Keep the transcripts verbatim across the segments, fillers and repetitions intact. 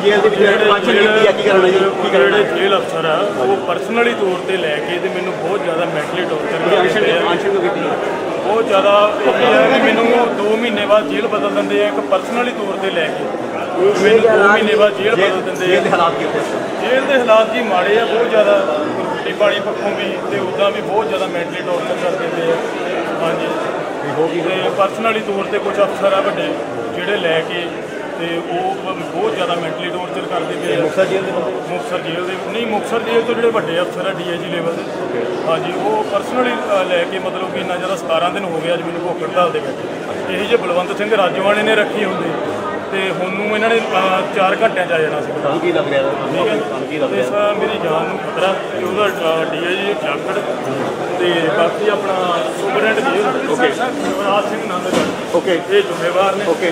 ਜਿਹੜੇ ਜੇਲ੍ਹ ਅਫਸਰ ਆ ਉਹ ਪਰਸਨਲੀ ਤੌਰ ਤੇ ਲੈ ਕੇ ਤੇ ਮੈਨੂੰ ਬਹੁਤ ਜ਼ਿਆਦਾ ਮੈਂਟਲੀ ਟੌਰਚਰ ਕਰਦੇ ਆ। ਬਹੁਤ ਜ਼ਿਆਦਾ ਇਹ ਹੈ ਕਿ ਮੈਨੂੰ ਦੋ ਮਹੀਨੇ ਬਾਅਦ ਜੇਲ੍ਹ ਬਦਲ ਦਿੰਦੇ ਆ। ਇੱਕ ਪਰਸਨਲੀ ਤੌਰ ਤੇ ਲੈ ਕੇ ਮੈਨੂੰ ਦੋ ਮਹੀਨੇ ਬਾਅਦ ਜੇਲ੍ਹ ਬਦਲ ਦਿੰਦੇ ਆ। ਜੇਲ੍ਹ ਦੇ ਹਾਲਾਤ ਜੀ ਮਾੜੇ ਆ ਬਹੁਤ ਜ਼ਿਆਦਾ, ਰੋਟੀ ਪਾਣੀ ਪੱਖੋਂ ਵੀ ਤੇ ਉੱਦਾਂ ਵੀ ਬਹੁਤ ਜ਼ਿਆਦਾ ਮੈਂਟਲੀ ਟੌਰਚਰ ਕਰ ਦਿੰਦੇ ਆ। ਹਾਂਜੀ, ਤੇ ਪਰਸਨਲੀ ਤੌਰ ਤੇ ਕੁਝ ਅਫਸਰ ਆ ਵੱਡੇ ਜਿਹੜੇ ਲੈ ਕੇ ਤੇ ਉਹ ਬਹੁਤ ਜ਼ਿਆਦਾ ਮੈਂਟਲੀ ਟੌਰਚਰ ਕਰਦੇ ਪਏ ਆ। ਮੁਕਤਸਰ ਜੇਲ੍ਹ ਦੇ ਮੁਕਤਸਰ ਜੇਲ੍ਹ ਦੇ ਨਹੀਂ ਮੁਕਤਸਰ ਜੇਲ੍ਹ ਤੋਂ ਜਿਹੜੇ ਵੱਡੇ ਅਫਸਰ ਆ ਡੀ ਆਈ ਜੀ ਲੈਵਲ ਦੇ, ਹਾਂਜੀ, ਉਹ ਪਰਸਨਲੀ ਲੈ ਕੇ ਮਤਲਬ ਕਿ ਇੰਨਾ ਜ਼ਿਆਦਾ ਸਤਾਰਾਂ ਦਿਨ ਹੋ ਗਏ ਅੱਜ ਮੈਨੂੰ ਭੁੱਖ ਹੜਤਾਲ ਦੇ ਵਿੱਚ। ਇਹ ਜੇ ਬਲਵੰਤ ਸਿੰਘ ਰਾਜੋਆਣੇ ਨੇ ਰੱਖੀ ਹੁੰਦੀ ਤੇ ਹੁਣ ਨੂੰ ਇਹਨਾਂ ਨੇ ਚਾਰ ਘੰਟਿਆਂ 'ਚ ਆ ਜਾਣਾ ਸੀ। ਕੀ ਲੱਗ ਰਿਹਾ ਤੇ ਸਰ ਮੇਰੀ ਜਾਨ ਨੂੰ ਖਤਰਾ ਤੇ ਉਹਦਾ ਡੀ ਆਈ ਜੀ ਜਾਖੜ ਤੇ ਬਾਕੀ ਆਪਣਾ superintendent jail Yuvraj Singh Nandgarh okay ਇਹ ਜ਼ਿੰਮੇਵਾਰ ਨੇ। ਓਕੇ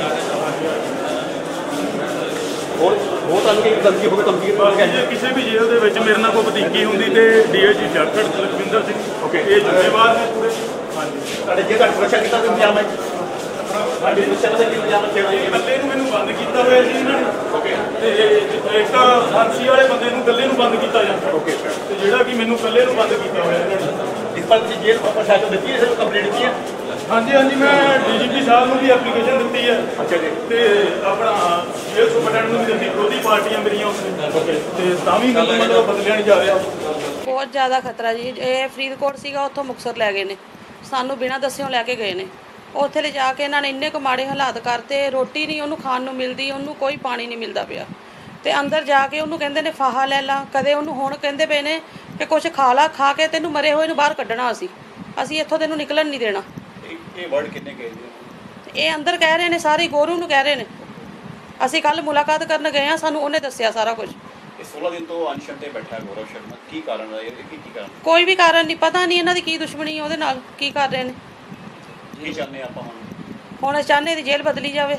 ਹੋਰ ਹੋਰ ਤੁਹਾਨੂੰ ਕੀ ਧਮਕੀ ਹੋਵੇ ਧਮਕੀ ਜੇ ਕਿਸੇ ਵੀ ਜੇਲ੍ਹ ਦੇ ਵਿੱਚ ਮੇਰੇ ਨਾਲ ਕੋਈ ਵਧੀਕੀ ਹੁੰਦੀ ਤੇ ਡੀ ਆਈ ਜੀ ਜਾਖੜ ਲਖਵਿੰਦਰ ਸਿੰਘ ਓਕੇ ਇਹ ਜ਼ਿੰਮੇਵਾਰ ਨੇ ਪੂਰੇ। ਹਾਂਜੀ, ਤੁਹਾਡੇ ਜੇ ਤੁਹਾਡੀ ਸੁਰੱਖਿਆ ਕੀਤਾ ਇੰਤਜ਼ਾਮ ਹੈ ਸਾਡੀ ਸੁਰੱਖਿਆ ਦਾ ਕੀ ਇੰਤਜ਼ਾਮ ਰੱਖਿਆ ਹੋਇਆ? ਇਕੱਲੇ ਨੂੰ ਮੈਨੂੰ ਬੰਦ ਕੀਤਾ ਹੋਇਆ ਜੀ ਇਹਨਾਂ ਨੇ ਓਕੇ ਤੇ ਇੱਕ ਫਾਂਸੀ ਵਾਲੇ ਬੰਦੇ ਨੂੰ ਇਕੱਲੇ ਨੂੰ ਬੰਦ ਕੀਤਾ ਜਾਂਦਾ ਓਕੇ ਤੇ ਜਿਹੜਾ ਕਿ ਮੈਨੂੰ ਇਕੱਲੇ ਨੂੰ ਬੰਦ ਕੀਤਾ ਹੋਇਆ ਇਹਨਾਂ ਨੇ। ਇਸ ਪਰ ਤੁਸੀਂ ਜੇਲ੍ਹ ਪ੍ਰਸ਼ਾਸਨ ਦਿੱਤੀ ਹੈ, ਸਾਨੂੰ ਕੰਪਲੇਂਟ ਦਿੱਤੀ ਹੈ? ਹਾਂਜੀ ਹਾਂਜੀ, ਮੈਂ ਡੀ ਜੀ ਪੀ ਸਾਹਿਬ ਨੂੰ ਵੀ ਐਪਲੀਕੇਸ਼ਨ ਦਿੱਤੀ ਹੈ। ਅੱਛਾ ਜੀ, ਤੇ ਆਪਣਾ ਜੇਲ੍ਹ ਸੁਪਰਡੈਂਟ ਨੂੰ ਵੀ ਦਿੱਤੀ। ਵਿਰੋਧੀ ਪਾਰਟੀਆਂ ਮੇਰੀਆਂ ਉੱਥੇ ਤੇ ਤਾਂ ਵੀ ਮੈਨੂੰ ਮਤਲਬ ਬਦਲਿਆ ਨਹੀਂ ਜਾ ਰਿਹਾ। ਬਹੁਤ ਜ਼ਿਆਦਾ ਖਤਰਾ ਜੀ। ਇਹ ਫਰੀਦਕੋਟ ਸੀਗਾ, ਉੱਥੋਂ ਮੁਕਤਸਰ ਲੈ ਗਏ ਨੇ ਸਾਨੂੰ, ਬਿਨਾਂ ਦੱਸਿਓ ਲੈ ਕੇ ਗਏ ਨੇ। ਉੱਥੇ ਲਿਜਾ ਕੇ ਇਹਨਾਂ ਨੇ ਇੰਨੇ ਕੁ ਮਾੜੇ ਹਾਲਾਤ ਕਰਤੇ, ਰੋਟੀ ਨਹੀਂ ਉਹਨੂੰ ਖਾਣ ਨੂੰ ਮਿਲਦੀ, ਉਹਨੂੰ ਕੋਈ ਪਾਣੀ ਨਹੀਂ ਮਿਲਦਾ ਪਿਆ ਤੇ ਅੰਦਰ ਜਾ ਕੇ ਉਹਨੂੰ ਕਹਿੰਦੇ ਨੇ ਫਾਹਾ ਲੈ ਲਾ, ਕਦੇ ਉਹਨੂੰ ਹੁਣ ਕਹਿੰਦੇ ਪਏ ਨੇ ਕਿ ਕੁਛ ਖਾ ਲਾ, ਖਾ ਕੇ ਤੈਨੂੰ ਮਰੇ ਹੋਏ ਨੂੰ ਬਾਹਰ ਕੱਢਣਾ, ਅਸੀਂ ਅਸੀਂ ਇੱਥੋਂ ਤੈਨੂੰ ਨਿਕਲਣ ਨਹੀਂ ਦੇਣਾ। ਇਹ ਵਰਡ ਕਿੰਨੇ ਕਹੇ ਜੀ? ਇਹ ਅੰਦਰ ਕਹਿ ਰਹੇ ਨੇ, ਸਾਰੇ ਗੋਰੂ ਨੂੰ ਕਹਿ ਰਹੇ ਨੇ। ਅਸੀਂ ਕੱਲ ਮੁਲਾਕਾਤ ਕਰਨ ਗਏ ਆ, ਸਾਨੂੰ ਉਹਨੇ ਦੱਸਿਆ ਸਾਰਾ ਕੁਝ। ਇਹ सोलह ਦਿਨ ਤੋਂ ਅਨਸ਼ਨ ਤੇ ਬੈਠਾ ਗੌਰਵ ਸ਼ਰਮਾ, ਕੀ ਕਾਰਨ ਹੈ? ਇਹ ਕੀ ਕੀ ਕਾਰਨ? ਕੋਈ ਵੀ ਕਾਰਨ ਨਹੀਂ, ਪਤਾ ਨਹੀਂ ਇਹਨਾਂ ਦੀ ਕੀ ਦੁਸ਼ਮਣੀ ਉਹਦੇ ਨਾਲ, ਕੀ ਕਰ ਰਹੇ ਨੇ। ਕੀ ਚਾਹੁੰਦੇ ਆਪਾਂ ਹੁਣ? ਹੁਣ ਚਾਹੁੰਦੇ ਦੀ ਜੇਲ੍ਹ ਬਦਲੀ ਜਾਵੇ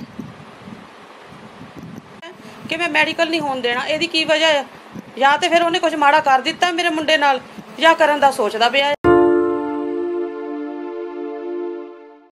ਕਿ ਮੈਂ ਮੈਡੀਕਲ ਨਹੀਂ ਹੋਣ ਦੇਣਾ। ਇਹਦੀ ਕੀ ਵਜ੍ਹਾ ਹੈ? ਜਾਂ ਤੇ ਫਿਰ ਉਹਨੇ ਕੁਝ ਮਾੜਾ ਕਰ ਦਿੱਤਾ ਮੇਰੇ ਮੁੰਡੇ ਨਾਲ, ਜਾਂ ਕਰਨ ਦਾ ਸੋਚਦਾ ਪਿਆ ਆ।